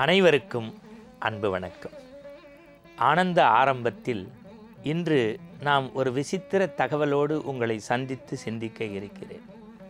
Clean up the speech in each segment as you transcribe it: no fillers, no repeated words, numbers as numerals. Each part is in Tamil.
அனைவருக்கும் அன்பு வணக்கம். ஆனந்த ஆரம்பத்தில் இன்று நாம் ஒரு விசித்திர தகவலோடு உங்களை சந்தித்து சிந்திக்க இருக்கிறேன்.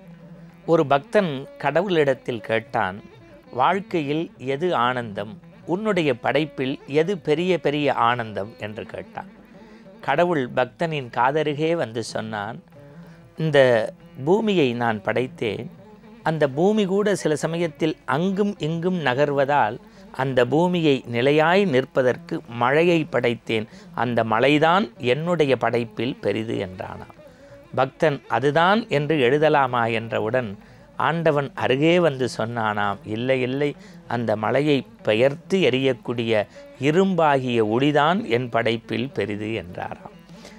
ஒரு பக்தன் கடவுளிடத்தில் கேட்டான், வாழ்க்கையில் எது ஆனந்தம், உன்னுடைய படைப்பில் எது பெரிய பெரிய ஆனந்தம் என்று கேட்டான். கடவுள் பக்தனின் காதருகே வந்து சொன்னான், இந்த பூமியை நான் படைத்தேன், அந்த பூமி கூட சில சமயத்தில் அங்கும் இங்கும் நகர்வதால் அந்த பூமியை நிலையாய் நிற்பதற்கு மழையை படைத்தேன், அந்த மழைதான் என்னுடைய படைப்பில் பெரிது என்றானாம். பக்தன் அதுதான் என்று எழுதலாமா என்றவுடன் ஆண்டவன் அருகே வந்து சொன்னானாம், இல்லை இல்லை, அந்த மலையை பெயர்த்து எரியக்கூடிய இரும்பாகிய ஒளிதான் என் படைப்பில் பெரிது என்றாராம்.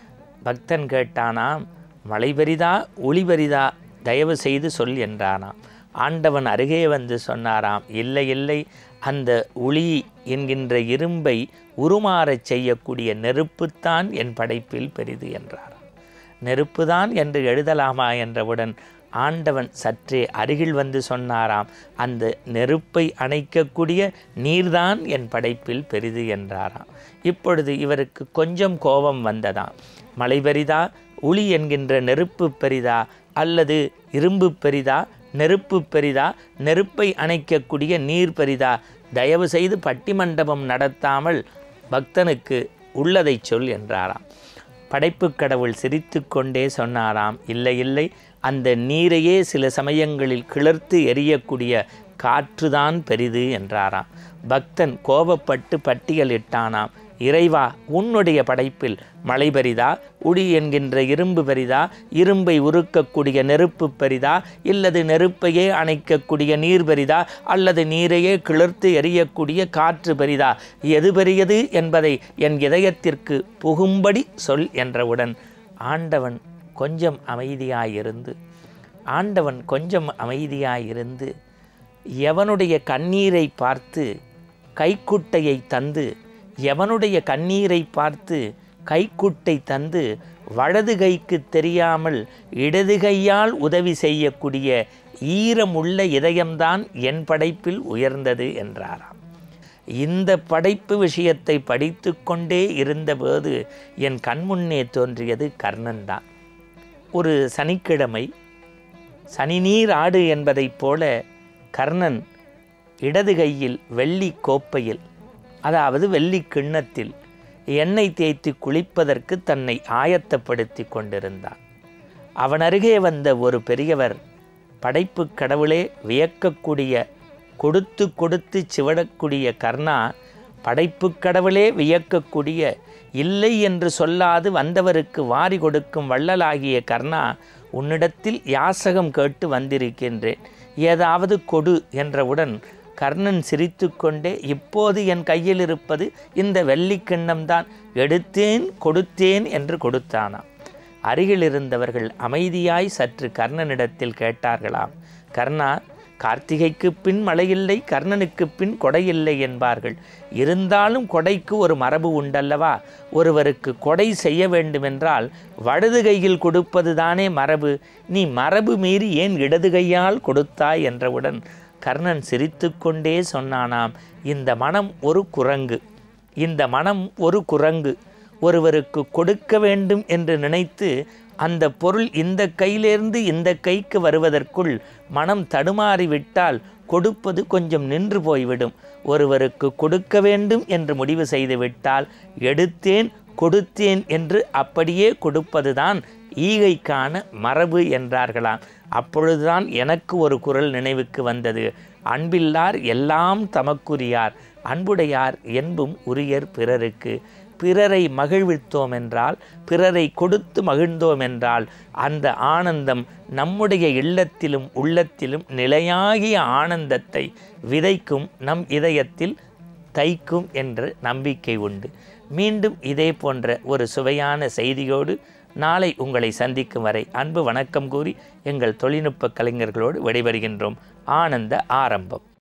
பக்தன் கேட்டானாம், மழை பெரிதா ஒளி பெரிதா, தயவு செய்து சொல் என்றானாம். ஆண்டவன் அருகே வந்து சொன்னாராம், இல்லை இல்லை, அந்த ஒளி என்கின்ற இரும்பை உருமாறச் செய்யக்கூடிய நெருப்புத்தான் என் படைப்பில் பெரிது என்றாராம். நெருப்புதான் என்று எழுதலாமா என்றவுடன் ஆண்டவன் சற்றே அருகில் வந்து சொன்னாராம், அந்த நெருப்பை அணைக்கக்கூடிய நீர்தான் என் படைப்பில் பெரிது என்றாராம். இப்பொழுது இவருக்கு கொஞ்சம் கோபம் வந்ததாம். மழை பெரிதா, ஒளி என்கின்ற நெருப்பு பெரிதா, அல்லது இரும்பு பெரிதா, நெருப்பு பெரிதா, நெருப்பை அணைக்கக்கூடிய நீர் பெரிதா, தயவு செய்து பட்டிமண்டபம் நடத்தாமல் பக்தனுக்கு உள்ளதை சொல் என்றாராம். படைப்பு கடவுள் சிரித்து கொண்டே சொன்னாராம், இல்லை இல்லை, அந்த நீரையே சில சமயங்களில் கிளர்த்து எரியக்கூடிய காற்றுதான் பெரிது என்றாராம். பக்தன் கோபப்பட்டு பட்டியலிட்டானாம், இறைவா, உன்னுடைய படைப்பில் மழை பெரிதா, ஒளி என்கின்ற இரும்பு பெரிதா, இரும்பை உருக்கக்கூடிய நெருப்பு பெரிதா, இல்லது நெருப்பையே அணைக்கக்கூடிய நீர் பெரிதா, அல்லது நீரையே கிளர்த்து எரியக்கூடிய காற்று பெரிதா, எது பெரியது என்பதை என் இதயத்திற்கு புகும்படி சொல் என்றவுடன் ஆண்டவன் கொஞ்சம் அமைதியாயிருந்து எவனுடைய கண்ணீரை பார்த்து கைக்குட்டையை தந்து, எவனுடைய கண்ணீரை பார்த்து கைக்குட்டை தந்து வலது கைக்கு தெரியாமல் இடது கையால் உதவி செய்யக்கூடிய ஈரமுள்ள இதயம்தான் என் படைப்பில் உயர்ந்தது என்றாராம். இந்த படைப்பு விஷயத்தை படித்து கொண்டே இருந்தபோது என் கண்முன்னே தோன்றியது கர்ணன் தான். ஒரு சனிக்கிழமை, சனி நீர் ஆடு என்பதைப் போல கர்ணன் இடது கையில் வெள்ளி கோப்பையில், அதாவது வெள்ளி கிண்ணத்தில் எண்ணெய் தேய்த்து குளிப்பதற்கு தன்னை ஆயத்தப்படுத்தி கொண்டிருந்தான். அவன் அருகே வந்த ஒரு பெரியவர், படைப்பு கடவுளே வியக்கக்கூடிய, கொடுத்து கொடுத்து சிவடக்கூடிய கர்ணா, படைப்பு கடவுளே வியக்கக்கூடிய, இல்லை என்று சொல்லாது வந்தவருக்கு வாரி கொடுக்கும் வள்ளலாகிய கர்ணா, உன்னிடத்தில் யாசகம் கேட்டு வந்திருக்கின்றேன், ஏதாவது கொடு என்றவுடன் கர்ணன் சிரித்து கொண்டே, இப்போது என் கையில் இருப்பது இந்த வெள்ளிக்கிண்ணம்தான், எடுத்தேன் கொடுத்தேன் என்று கொடுத்தானாம். அருகில் இருந்தவர்கள் அமைதியாய் சற்று கர்ணனிடத்தில் கேட்டார்களாம், கர்ணா, கார்த்திகைக்கு பின் மழையில்லை, கர்ணனுக்கு பின் கொடையில்லை என்பார்கள். இருந்தாலும் கொடைக்கு ஒரு மரபு உண்டல்லவா? ஒருவருக்கு கொடை செய்ய வேண்டுமென்றால் வலது கையில் கொடுப்பது தானே மரபு. நீ மரபு மீறி ஏன் இடது கையால் கொடுத்தாய் என்றவுடன் கர்ணன் சிரித்து கொண்டே சொன்னானாம், இந்த மனம் ஒரு குரங்கு, இந்த மனம் ஒரு குரங்கு. ஒருவருக்கு கொடுக்க வேண்டும் என்று நினைத்து அந்த பொருள் இந்த கையிலிருந்து இந்த கைக்கு வருவதற்குள் மனம் தடுமாறிவிட்டால் கொடுப்பது கொஞ்சம் நின்று போய்விடும். ஒருவருக்கு கொடுக்க வேண்டும் என்று முடிவு செய்துவிட்டால் எடுத்தேன் கொடுத்தேன் என்று அப்படியே கொடுப்பதுதான் ஈகைக்கான மரபு என்றார்களாம். அப்பொழுதுதான் எனக்கு ஒரு குறள் நினைவுக்கு வந்தது, அன்பில்லார் எல்லாம் தமக்குரியார், அன்புடையார் என்பும் உரியர் பிறருக்கு. பிறரை மகிழ்வித்தோம் என்றால், பிறரை கொடுத்து மகிழ்ந்தோம் என்றால், அந்த ஆனந்தம் நம்முடைய இல்லத்திலும் உள்ளத்திலும் நிலையாகிய ஆனந்தத்தை விதைக்கும், நம் இதயத்தில் தைக்கும் என்ற நம்பிக்கை உண்டு. மீண்டும் இதே போன்ற ஒரு சுவையான செய்தியோடு நாளை உங்களை சந்திக்கும் வரை அன்பு வணக்கம் கூறி எங்கள் தொழில்நுட்ப கலைஞர்களோடு விடைபெறுகின்றோம். ஆனந்த ஆரம்பம்.